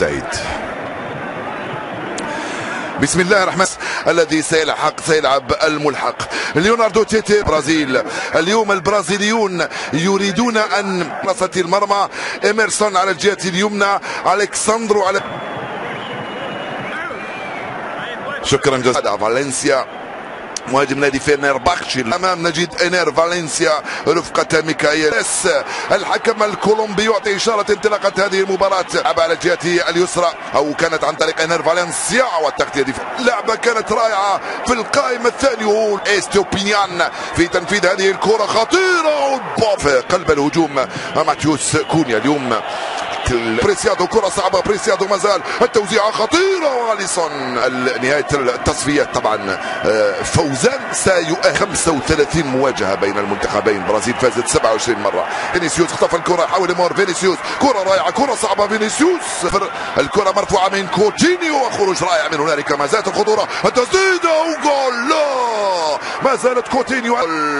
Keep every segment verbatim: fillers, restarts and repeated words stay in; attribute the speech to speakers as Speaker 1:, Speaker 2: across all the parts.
Speaker 1: سعيد. بسم الله الرحمن الذي سيلحق سيلعب الملحق. ليوناردو تيتي برازيل. اليوم البرازيليون يريدون ان رصة المرمى. إميرسون على الجهة اليمنى، ألكساندرو على شكرا جزيلا. فالنسيا مهاجم نادي فينيرباخشي امام نجد انير فالنسيا رفقة ميكائيل. الحكم الكولومبي يعطي اشارة انطلاقة هذه المباراة. لعبة على جهته اليسرى او كانت عن طريق انير فالنسيا والتغطية دفاع. لعبة كانت رائعة في القائمة الثانية. استوبينيان في تنفيذ هذه الكرة خطيرة في قلب الهجوم. ماتيوس كونيا اليوم بريسيادو كرة صعبة. بريسيادو مازال التوزيعة خطيرة. واليسون نهاية التصفيات طبعا. فوزان سيؤهل خمسة وثلاثين مواجهة بين المنتخبين. البرازيل فازت سبعة وعشرين مرة. فينيسيوس اختطف الكرة يحاول يمر. فينيسيوس كرة رائعة كرة صعبة. فينيسيوس الكرة مرفوعة من كوتينيو وخروج رائع من هنالك. ما زالت الخطورة. التسديدة وجول. لا ما زالت كوتينيو.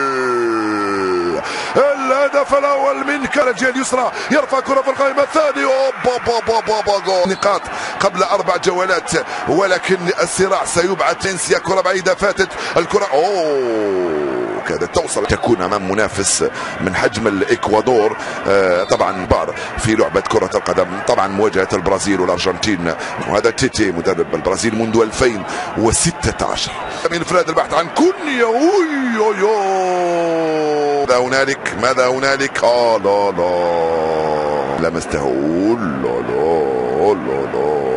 Speaker 1: الهدف الاول من كالجي اليسرى يرفع كرة في القائمة الثانية. جول نقاط قبل اربع جولات ولكن الصراع سيبعد. تنسيا كرة بعيدة فاتت الكرة. اوه كادت توصل. تكون امام منافس من حجم الاكوادور. آه طبعا بار في لعبة كرة القدم. طبعا مواجهة البرازيل والارجنتين. وهذا تيتي مدرب البرازيل منذ ألفين وستة عشر. من انفراد البحث عن كونيا. اوي اوي ماذا هنالك ماذا هنالك. اه لا لا لمسته. لا لا لا لا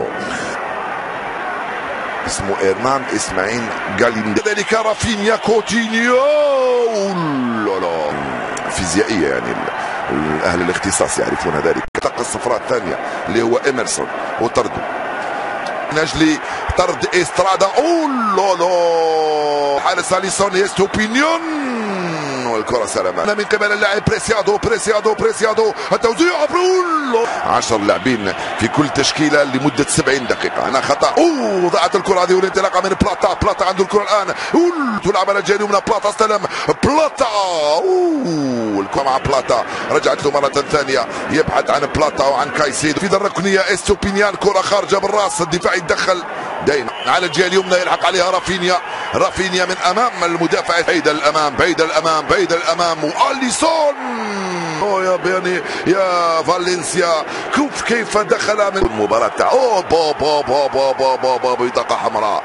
Speaker 1: اسمه إرنان إسماعيل جاليندي. ذلك رافينيا كوتينيو. لا لا فيزيائية يعني أهل الاختصاص يعرفون ذلك. الطاقة الصفراء الثانية اللي هو إميرسون وطرده من أجل طرد إسترادا. أوه لا لا حارس أليسون يستوبينيون والكرة سلامة من قبل اللاعب بريسيادو. بريسيادو بريسيادو التوزيع. عشر لاعبين في كل تشكيلة لمدة سبعين دقيقة. أنا خطأ. أوه ضاعت الكرة هذه والانطلاقة من بلاتا. بلاتا عنده الكرة الآن. أوه تلعب على الجانب من بلاتا. استلم بلاتا. أوه الكرة مع بلاتا رجعت له مرة ثانية. يبحث عن بلاتا وعن كايسيدو في الركنية. استوبينيان كرة خارجة بالراس. الدفاع يتدخل دايما على الجهة اليمنى. يلحق عليها رافينيا. رافينيا من أمام المدافع. بعيد الأمام بعيد الأمام بعيد الأمام. وأليسون أوه يا بياني يا فالنسيا شوف كيف دخل من المباراة. اوه بابا بابا بابا بابا بطاقة حمراء.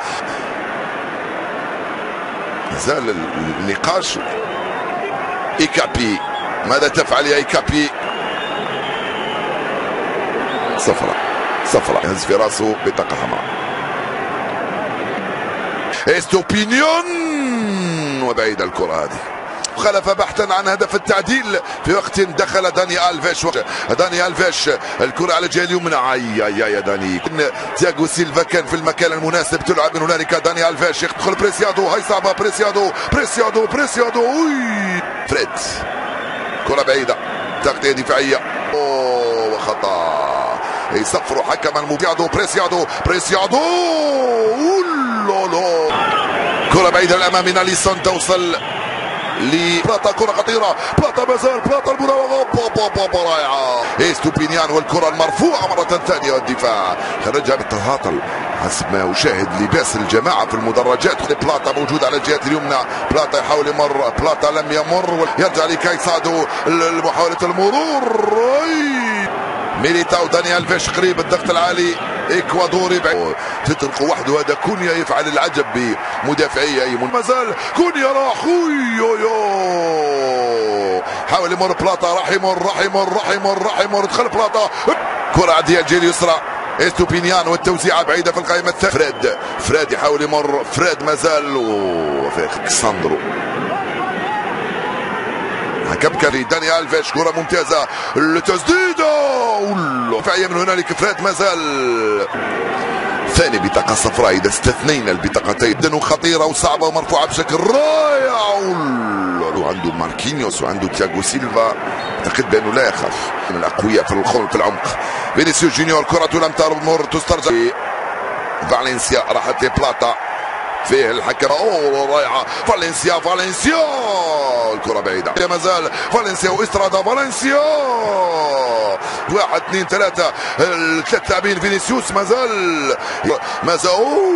Speaker 1: زال النقاش. إيكابي ماذا تفعل يا إيكابي. صفرة صفرة يهز في راسه بطاقة حمراء. استوبينيون وبعيد الكرة هذه. خلف بحثا عن هدف التعديل في وقت دخل داني ألفيش. داني ألفيش الكرة على الجهة اليمنى. اي اي يا داني. تياغو سيلفا كان في المكان المناسب. تلعب من هنالك. داني ألفيش يدخل. بريسيادو هاي صعبة. بريسيادو بريسيادو بريسيادو. اوي فريد كرة بعيدة. تغطية دفاعية. اوه وخطأ يصفر حكم المبيعدو. بريسيادو بريسيادو. اوه كرة بعيدة الأمام من أليسون توصل لبلاتا. كرة خطيرة. بلاتا مازال. بلاتا المراوغة بابا رائعة. استوبينيان والكرة المرفوعة مرة ثانية. والدفاع خرجها بالتهاطل حسب ما أشاهد لباس الجماعة في المدرجات. بلاتا موجود على الجهة اليمنى. بلاتا يحاول يمر. بلاتا لم يمر. يرجع لكايسادو محاولة المرور. ميليتاو. داني ألفيش قريب. الضغط العالي اكوادوري بعيد. تطرق وحده. هذا كونيا يفعل العجب بمدافعيه. اي مازال كونيا راح. يو حاول يمر. بلاتا راح يمر راح يمر راح يمر راح يمر. دخل بلاتا. كرة عادية الجهة اليسرى. استوبينيان والتوزيعة بعيدة في القائمة الثانية. فريد فريد يحاول يمر. فريد مازال وفي ألكساندرو. كبكة في داني ألفيش. كرة ممتازة. التسديدة دفاعية من هنالك. فريد مازال ثاني بطاقة صفراء إذا استثنينا البطاقتين. جدا خطيرة وصعبة ومرفوعة بشكل رائع. وعنده ماركينيوس وعنده تياغو سيلفا. أعتقد بأنه لا يخاف من الأقوياء في الخلق في العمق. فينيسيوس جونيور كرة لم تمر تسترجع. فالنسيا راحت لبلاتا. فيه الحكم. اوه رائعه فالنسيا فالنسيا الكره بعيده ما زال فالنسيا واسترادا فالنسيا واحد اثنين ثلاثه الثلاث لاعبين فينيسيوس ما زال ما زال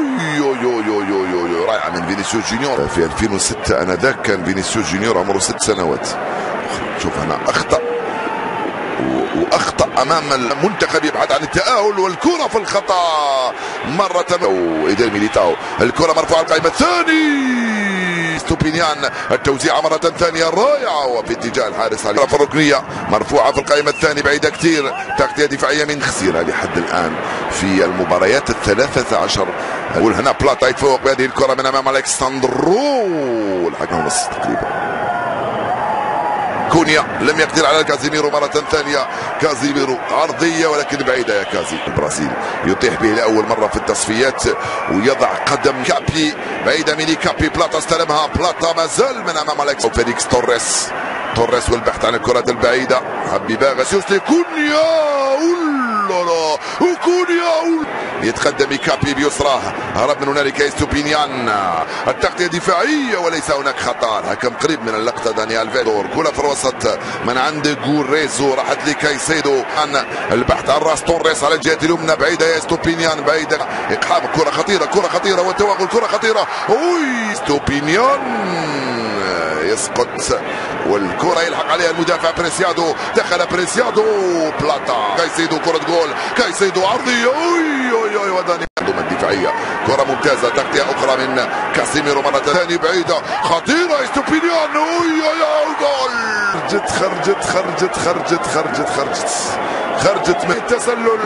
Speaker 1: رائعه من فينيسيوس جونيور في ألفين وستة انذاك كان فينيسيوس جونيور عمره ست سنوات. شوف هنا اخطا واخطا امام المنتخب يبحث عن التاهل والكره في الخطا مره ايدير ميليتاو الكره مرفوعه القائمه الثاني ستوبينيان التوزيعه مره ثانيه رائعه وفي اتجاه الحارس علي في الركنيه مرفوعه في القائمه الثانيه بعيده كثير تغطيه دفاعيه من خسيره لحد الان في المباريات الثلاثه عشر. نقول هنا بلاتا يتفوق بهذه الكره من امام الكساندرو الحكم نص تقريبا. كونيا لم يقدر على كازيميرو مرة ثانية. كازيميرو عرضية ولكن بعيدة يا كازي. البرازيل يطيح به لأول مرة في التصفيات ويضع قدم كابي بعيدة من كابي. بلاتا استلمها بلاتا ما زال من أمام أليكس فيليكس توريس. توريس والبحث عن الكرات البعيدة. حبيبا غاسيوس كونيا لا وكونيا يتقدم كابي بيسراه هرب من هنالك استوبينيان. التغطية دفاعية وليس هناك خطأ. الحكم قريب من اللقطة دانيال فيدور. كرة في الوسط من عند غوريزو راحت لكايسيدو. عن البحث عن راس توريس على الجهة اليمنى بعيدة يا استوبينيان بعيدة إقحام. كرة خطيرة كرة خطيرة والتوغل كرة خطيرة. اوي استوبينيان يسقط والكرة يلحق عليها المدافع بريسيادو. دخل بريسيادو بلاتا كايسيدو كرة جول كايسيدو عرضية اوي اوي اوي وداني الدفاعية. كرة ممتازة تغطية أخرى من كاسيميرو مرة ثانية بعيدة خطيرة استوبينيان اوي اوي جول. خرجت خرجت خرجت خرجت خرجت خرجت خرجت من التسلل.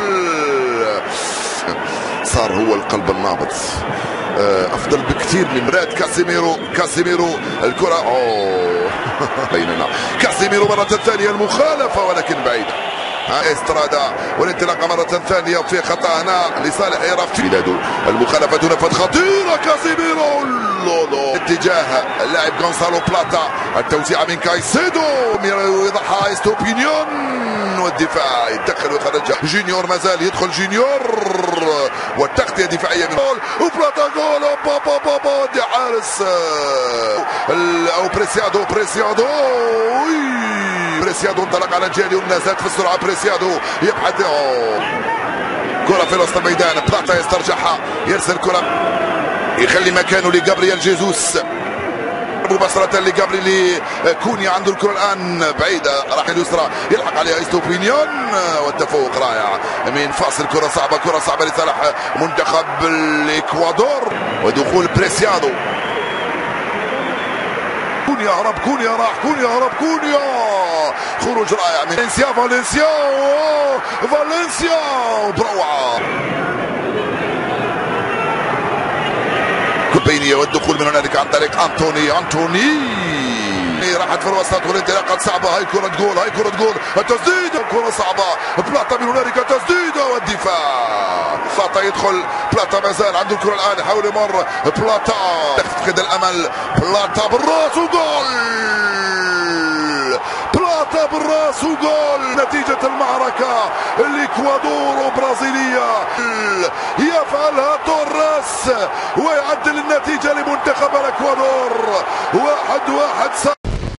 Speaker 1: صار هو القلب النابض افضل بكثير من مراد كاسيميرو. كاسيميرو الكره اوه بيننا كاسيميرو مره ثانيه المخالفه ولكن بعيده. استرادا والانطلاقه مره ثانيه في خطا هنا لصالح ايراف بلاده. المخالفه نفذ خطيره كاسيميرو لولو اتجاه اللاعب غونسالو بلاتا. التوزيعه من كايسيدو يضعها استوبينيون والدفاع يدخل ويخرجها. جونيور مازال يدخل جونيور والتغطيه دفاعيه من جول وبلاتا جول. بابا بابا دي حارس او بريسيادو بريسيادو بريسيادو انطلق على الجهه اليمنى زاد في السرعه. بريسيادو يبحث كره في وسط الميدان. بلاتا يسترجعها يرسل كره يخلي مكانه لجابرييل جيزوس مباشرة لجابرييل كونيا عنده الكرة الآن بعيدة راح اليسرى يلحق عليها استوبينيون والتفوق رائع من فاصل. كرة صعبة كرة صعبة لصالح منتخب الإكوادور ودخول بريسيادو. كونيا هرب كونيا راح كونيا هرب كونيا خروج رائع من فالنسيا فالنسيا فالنسيا بروعة بينية والدخول من هنالك عن طريق انتوني. انتوني راحت في الوسط والانطلاقه صعبه. هاي كره جول هاي كره جول التسديده كره صعبه. بلاتا من هنالك تسديده والدفاع. بلاتا يدخل بلاتا ما زال عنده الكره الان يحاول يمر. بلاتا يفقد الامل. بلاتا بالراس وجول. بلاتا بالراس وجول. نتيجة المعركة الإكوادور وبرازيلية يفعلها توريس ويعدل النتيجة لمنتخب الإكوادور. واحد واحد.